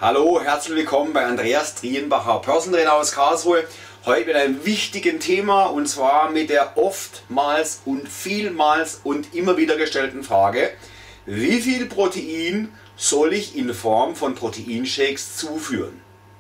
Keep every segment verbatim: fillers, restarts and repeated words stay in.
Hallo, herzlich willkommen bei Andreas Trienbacher, Personal Trainer aus Karlsruhe. Heute mit einem wichtigen Thema, und zwar mit der oftmals und vielmals und immer wieder gestellten Frage: Wie viel Protein soll ich in Form von Proteinshakes zuführen?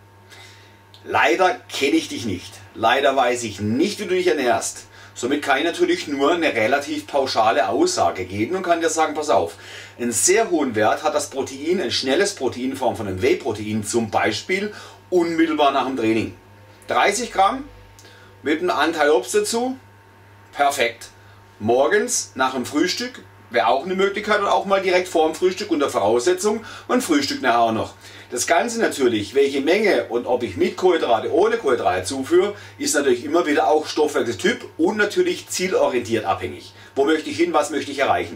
Leider kenne ich dich nicht. Leider weiß ich nicht, wie du dich ernährst. Somit kann ich natürlich nur eine relativ pauschale Aussage geben und kann dir sagen, pass auf, einen sehr hohen Wert hat das Protein, ein schnelles Protein in Form von einem Whey-Protein zum Beispiel, unmittelbar nach dem Training. dreißig Gramm mit einem Anteil Obst dazu, perfekt. Morgens nach dem Frühstück wäre auch eine Möglichkeit, oder auch mal direkt vor dem Frühstück unter Voraussetzung und Frühstück nachher auch noch. Das Ganze natürlich, welche Menge und ob ich mit Kohlenhydrate, ohne Kohlenhydrate zuführe, ist natürlich immer wieder auch Stoffwechseltyp und natürlich zielorientiert abhängig. Wo möchte ich hin, was möchte ich erreichen?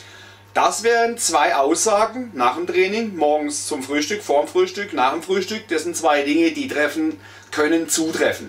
Das wären zwei Aussagen nach dem Training, morgens zum Frühstück, vor dem Frühstück, nach dem Frühstück. Das sind zwei Dinge, die treffen können, zutreffen.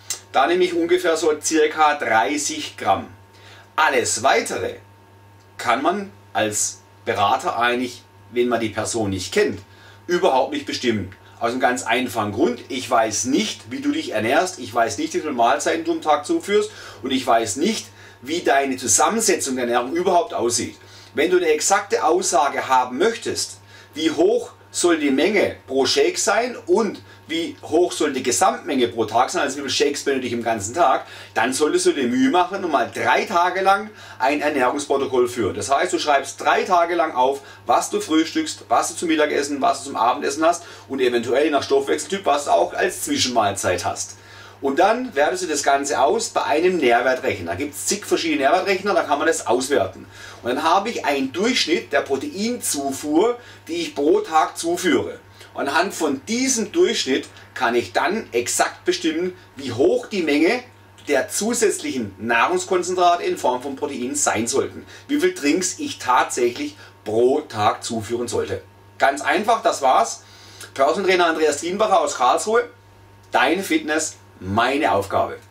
Da nehme ich ungefähr so circa dreißig Gramm. Alles Weitere kann man als Berater eigentlich, wenn man die Person nicht kennt, überhaupt nicht bestimmen. Aus einem ganz einfachen Grund: Ich weiß nicht, wie du dich ernährst, ich weiß nicht, wie viele Mahlzeiten du am Tag zuführst und ich weiß nicht, wie deine Zusammensetzung der Ernährung überhaupt aussieht. Wenn du eine exakte Aussage haben möchtest, wie hoch soll die Menge pro Shake sein und wie hoch soll die Gesamtmenge pro Tag sein, also wie viele Shakes benötige ich im ganzen Tag, dann solltest du dir Mühe machen und mal drei Tage lang ein Ernährungsprotokoll führen. Das heißt, du schreibst drei Tage lang auf, was du frühstückst, was du zum Mittagessen, was du zum Abendessen hast und eventuell nach Stoffwechseltyp, was du auch als Zwischenmahlzeit hast. Und dann wertest du das Ganze aus bei einem Nährwertrechner. Da gibt es zig verschiedene Nährwertrechner, da kann man das auswerten. Und dann habe ich einen Durchschnitt der Proteinzufuhr, die ich pro Tag zuführe. Und anhand von diesem Durchschnitt kann ich dann exakt bestimmen, wie hoch die Menge der zusätzlichen Nahrungskonzentrate in Form von Protein sein sollten. Wie viel Drinks ich tatsächlich pro Tag zuführen sollte. Ganz einfach, das war's. Personal Trainer Andreas Trienbacher aus Karlsruhe. Deine Fitness, meine Aufgabe.